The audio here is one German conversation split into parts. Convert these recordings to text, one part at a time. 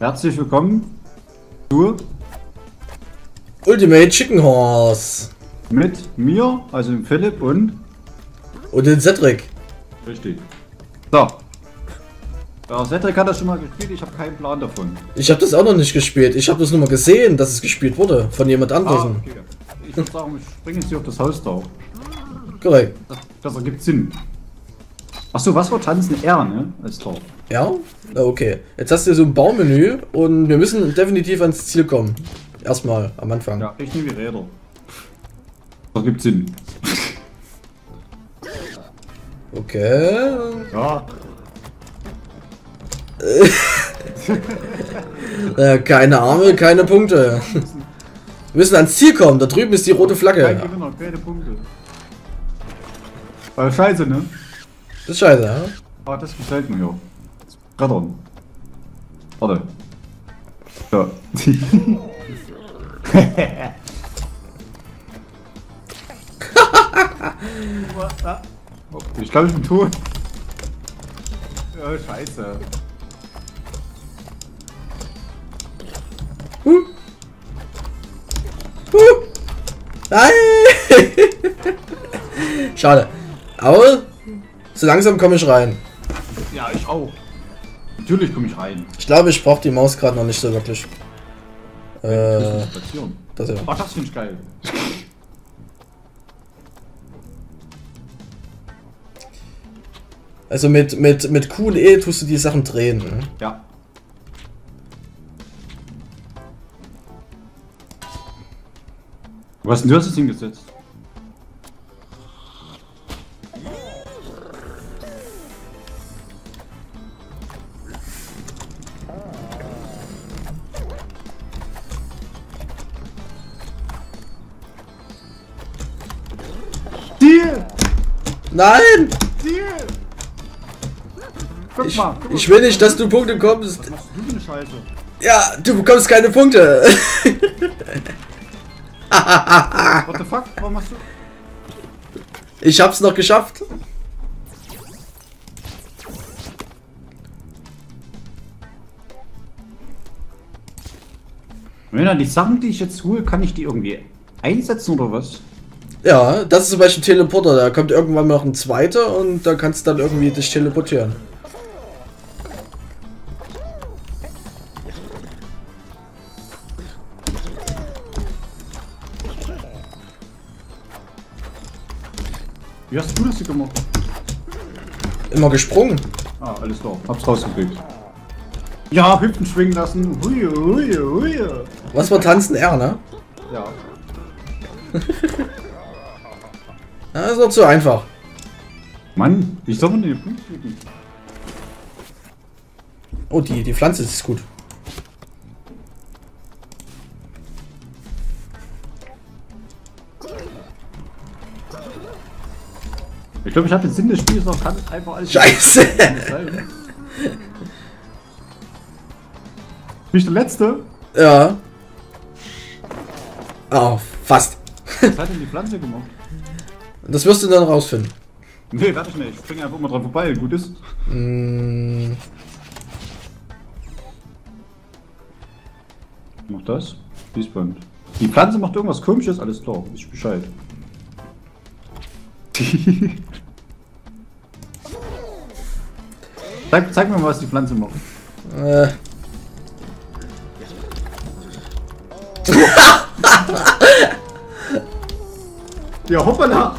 Herzlich willkommen zu Ultimate Chicken Horse. Mit mir, also dem Philipp und den Cedric. Richtig. So. Ja, Cedric hat das schon mal gespielt, ich habe keinen Plan davon. Ich habe das auch noch nicht gespielt. Ich habe das nur mal gesehen, dass es gespielt wurde von jemand anderem. Okay. Ich würde sagen, ich springe jetzt hier auf das Haus drauf. Korrekt. Das ergibt Sinn. Achso, was war tanzen? R, ne? Als Tor. Ja? Na, okay. Jetzt hast du so ein Baumenü und wir müssen definitiv ans Ziel kommen. Erstmal am Anfang. Ja, ich nehme die Räder. Das ergibt Sinn. Okay. Ja. Keine Arme, keine Punkte. Wir müssen ans Ziel kommen. Da drüben ist die rote Kein Flagge. Gewinner, keine Punkte. Weil scheiße, ne? Das ist scheiße, ja? Ah, das gefällt mir ja. Brettern. Warte. Ja. Ich glaube, ich bin tot. Ja, scheiße. Nein! Schade. Aber so langsam komme ich rein. Ja, ich auch. Natürlich komme ich rein. Ich glaube, ich brauche die Maus gerade noch nicht so wirklich. Station. Das ja. Ach, das finde ich geil. Also mit Q und E tust du die Sachen drehen. Ne? Ja. Was hast denn du jetzt hingesetzt? Ziel! Nein! Ziel! Guck mal, guck mal. Ich will nicht, dass du Punkte kommst. Was machst du für eine Scheiße? Ja, du bekommst keine Punkte. What the fuck? Warum machst du? Ich hab's noch geschafft. Wenn die Sachen, die ich jetzt hole, kann ich die irgendwie einsetzen oder was? Ja, das ist zum Beispiel ein Teleporter. Da kommt irgendwann noch ein zweiter und da kannst du dann irgendwie dich teleportieren. Wie hast du das hier gemacht? Immer gesprungen. Ah, alles klar. Hab's rausgekriegt. Ja, Hüpfen schwingen lassen. Hui, hui, hui. Was war Tanzen R, ne? Ja. Ja, ist noch zu einfach. Mann, wie soll man den Punkt kriegen? Oh, die Pflanze ist gut. Ich glaube, ich habe den Sinn des Spiels noch kann einfach alles. Scheiße! Bin ich der Letzte? Ja. Oh, fast. Was hat denn die Pflanze gemacht? Das wirst du dann rausfinden. Nee, warte ich nicht. Ich springe einfach mal dran vorbei, gut ist. Mm, Macht das? Fließband. Die Pflanze macht irgendwas Komisches, alles klar, ist Bescheid. Zeig mir mal, was die Pflanze macht. Ja, hoppala!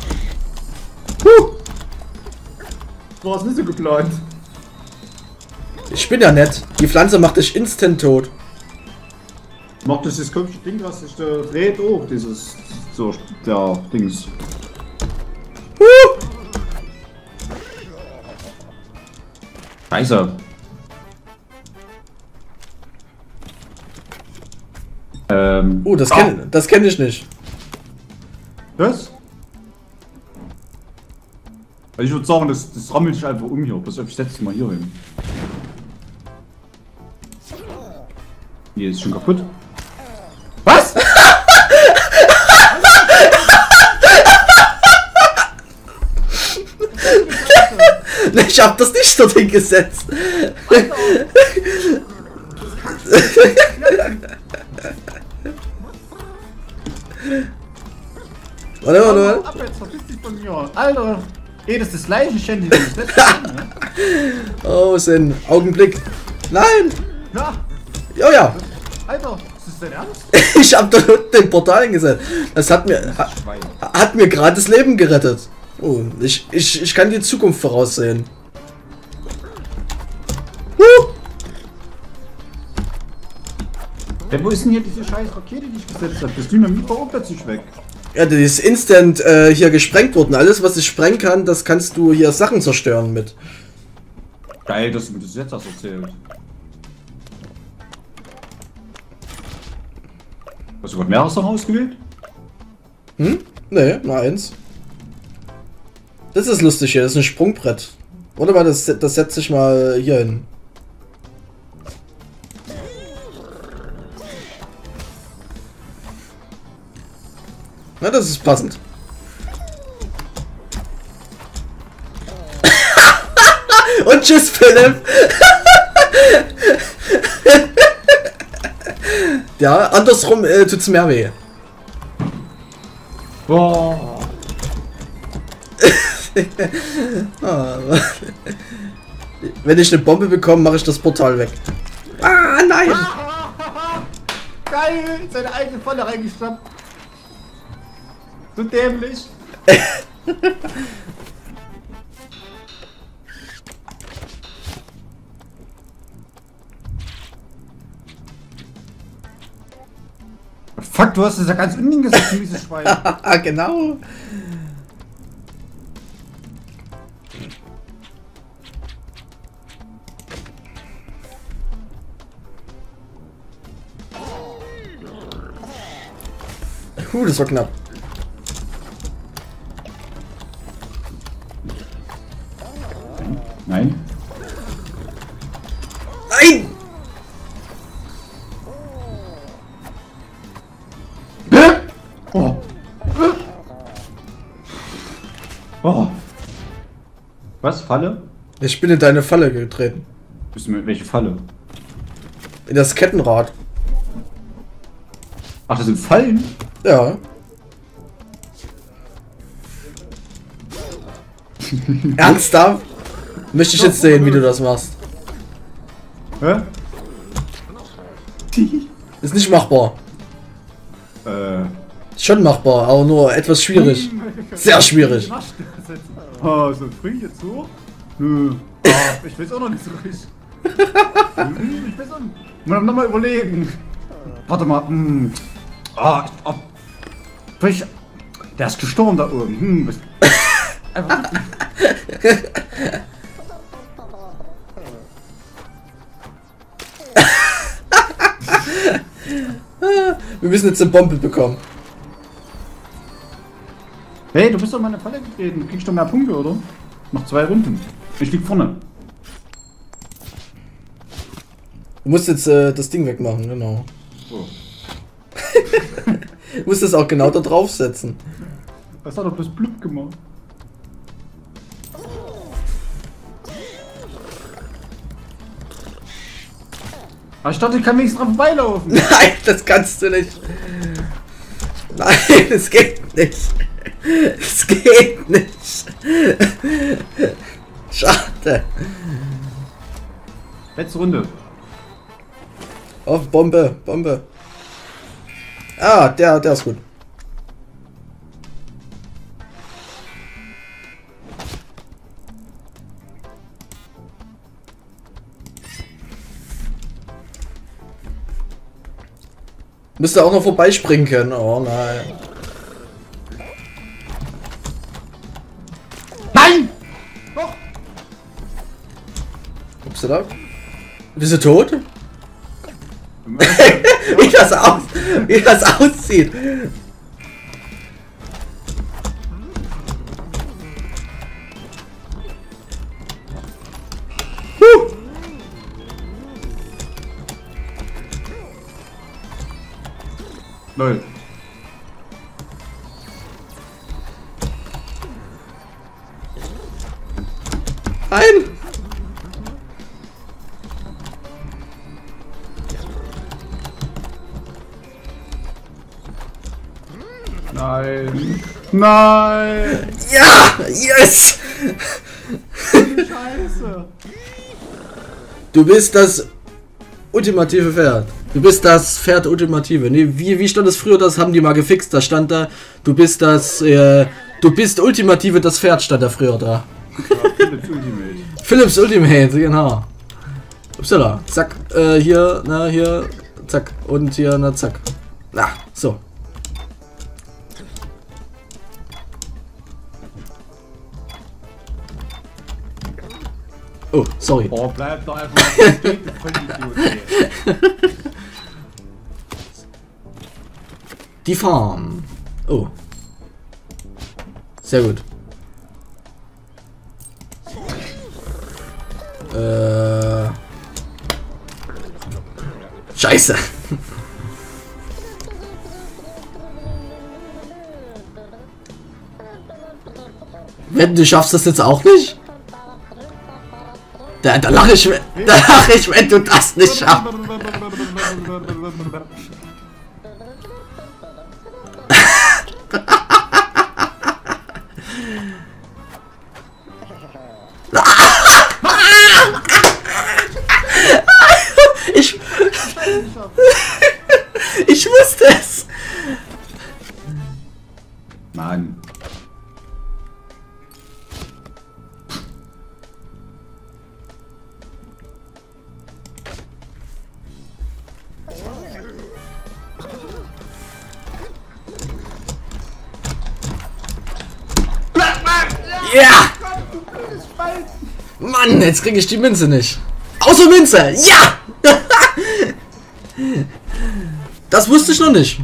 Du hast nicht so geplant. Ich bin ja nett. Die Pflanze macht dich instant tot. Macht das komische Ding, was sich da dreht, oh, dieses, so, der Dings. Scheiße. Das kenn ich nicht. Das? Also ich würde sagen, das rammelt sich einfach um hier. Pass auf, ich setze mal hier hin. Hier ist schon kaputt. Was? Ich hab das nicht dorthin gesetzt. Warte. Ab jetzt, verpiss dich von mir. Alter. Ey, das ist das gleiche Shandy, das ist letzte Mal, ne? Oh, Sinn. Augenblick. Nein! Ja. Oh ja. Alter, ist das dein Ernst? Ich hab da unten den Portal hingesetzt. Das hat mir gerade das Leben gerettet. Oh, ich kann die Zukunft voraussehen. Ja, wo ist denn hier diese scheiß Rakete, die ich gesetzt habe? Das Dynamit war auch plötzlich weg. Ja, die ist instant hier gesprengt worden. Alles, was ich sprengen kann, das kannst du hier Sachen zerstören mit. Geil, dass du mir das jetzt hast erzählt. Hast du gerade mehrere Sachen ausgewählt? Hm? Nee, nur eins. Das ist lustig hier, das ist ein Sprungbrett. Warte mal, das setze ich mal hier hin. Na, das ist passend. Und tschüss, Philipp. Ja, andersrum tut's mehr weh. Boah. Wenn ich eine Bombe bekomme, mache ich das Portal weg. Ah, nein! Geil, seine eigene Falle reingestoppt. So dämlich. Fuck, du hast es ja ganz unten gesagt, dieses Schwein. Genau. Das war knapp. Nein. Nein! Oh. Oh. Was? Falle? Ich bin in deine Falle getreten. Bist du mit welche Falle? In das Kettenrad. Ach, das sind Fallen? Ja. Ernsthaft? Möchte ich jetzt sehen, wie du das machst. Hä? Ist nicht machbar. Schon machbar, aber nur etwas schwierig. Sehr schwierig. Oh, so spring ich jetzt so? Nö. Ah, ich weiß auch noch nicht so richtig. Ich weiß auch nicht. Mal nochmal überlegen. Warte mal. Ah, der ist gestorben da oben. Einfach. Wir müssen jetzt eine Bombe bekommen. Hey, du bist doch in meine Falle getreten. Du kriegst doch mehr Punkte, oder? Noch 2 Runden. Ich lieg vorne. Du musst jetzt das Ding wegmachen, genau. Oh. Du musst es auch genau da drauf setzen. Was hat doch bloß blub gemacht? Aber ich dachte, ich kann wenigstens dran vorbeilaufen. Nein, das kannst du nicht. Nein, es geht nicht. Es geht nicht. Schade. Letzte Runde. Auf Bombe, Bombe. Ah, der ist gut. Müsste auch noch vorbeispringen können. Oh nein. Nein! Doch! Bist du da? Bist du tot? wie das aussieht. Lol. Nein! Nein. Nein. Ja! Yes! Scheiße. Du bist das ultimative Pferd. Du bist das Pferd Ultimative. Nee, wie stand es früher? Das haben die mal gefixt. Da stand da, du bist das, du bist Ultimative, das Pferd stand da früher da. Ja, Philips Ultimate. Philips Ultimate, genau. Upsala. Zack, hier, na, hier, zack. Und hier, na, zack. Na, so. Oh, sorry. Oh, bleib doch einfach mal stehen, du Vollidiot, ey. Die Farm. Oh. Sehr gut. Scheiße. Wenn du schaffst das jetzt auch nicht? Da lache ich, wenn du das nicht schaffst. Ich wusste es. Mann. Ja! Mann, jetzt kriege ich die Münze nicht. Außer Münze! Ja! Das wusste ich noch nicht.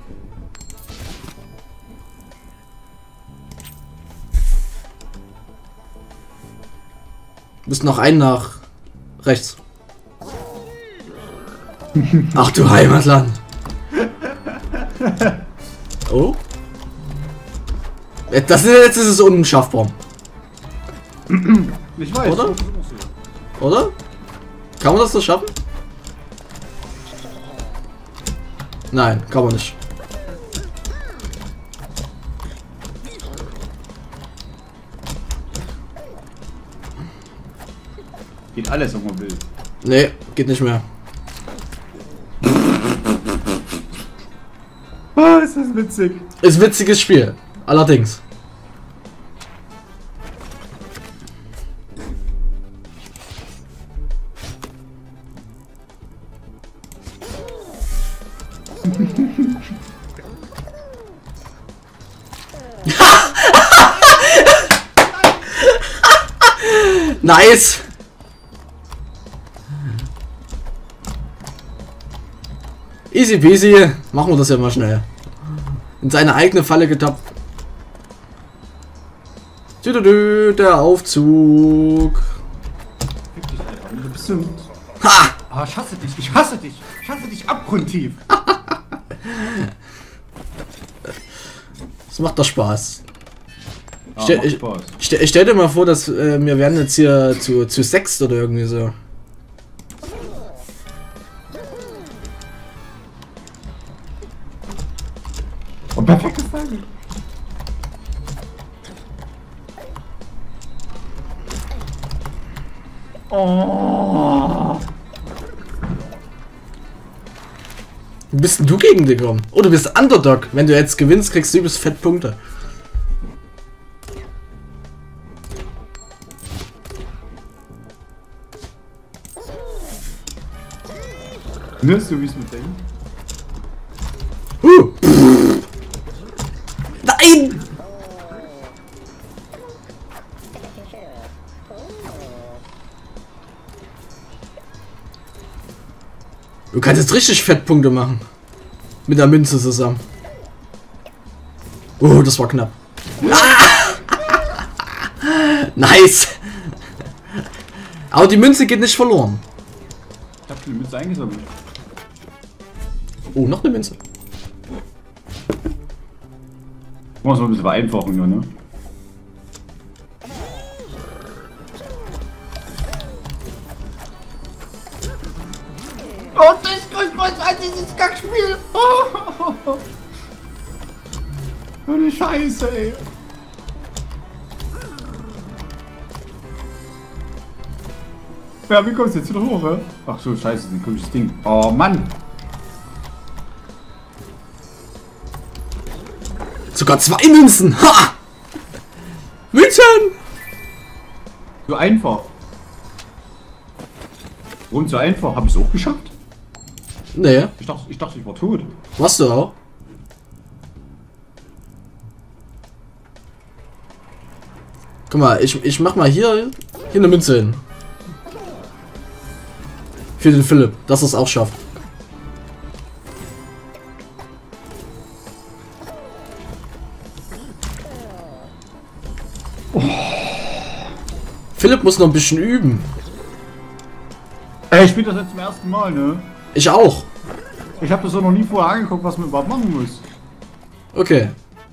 Müssen noch einen nach rechts. Ach du Heimatland. Oh. Jetzt ist es unschaffbar. Ich weiß. Oder? Oder? Kann man das so schaffen? Nein, kann man nicht. Geht alles, was man will. Nee, geht nicht mehr. Ah, ist das witzig. Ist ein witziges Spiel. Allerdings. Nice! Easy peasy. Machen wir das ja mal schnell. In seine eigene Falle getappt. Der Aufzug. Du bist so... Ha! Ah, ich hasse dich, ich hasse dich. Ich hasse dich abgrundtief. Das macht doch Spaß. Ah, macht Spaß. Stell dir mal vor, dass wir werden jetzt hier zu sechst oder irgendwie so. Oh, perfektes Timing. Oh. Wie bist denn du gegen die gekommen? Oh, du bist Underdog. Wenn du jetzt gewinnst, kriegst du übelst fett Punkte. Hörst du, wie es mit denkt? Nein! Du kannst jetzt richtig Fettpunkte machen. Mit der Münze zusammen. Oh, das war knapp. Ah! Nice! Aber die Münze geht nicht verloren. Ich hab die Münze eingesammelt. Oh, noch eine Münze. Muss man ein bisschen vereinfachen hier, ne? Oh, das ist groß als dieses Kackspiel! Oh. So eine Scheiße, ey. Ja, wie kommst du jetzt wieder hoch, hä? Ach so, scheiße, ein komisches Ding. Oh, Mann. Sogar 2 Münzen! Ha! Münzen! So einfach. Warum so einfach? Hab ich's auch geschafft? Nee, Ich dachte, ich war tot. warst du auch? Guck mal, ich mach mal hier eine Münze hin. Für den Philipp, dass er es auch schafft. Oh. Philipp muss noch ein bisschen üben. Ey, ich spiele das jetzt zum ersten Mal, ne? Ich auch. Ich habe das auch noch nie vorher angeguckt, was man überhaupt machen muss. Okay.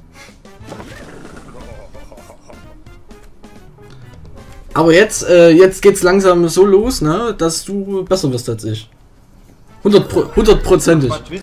Aber jetzt geht's langsam so los, ne, dass du besser wirst als ich. 100%ig.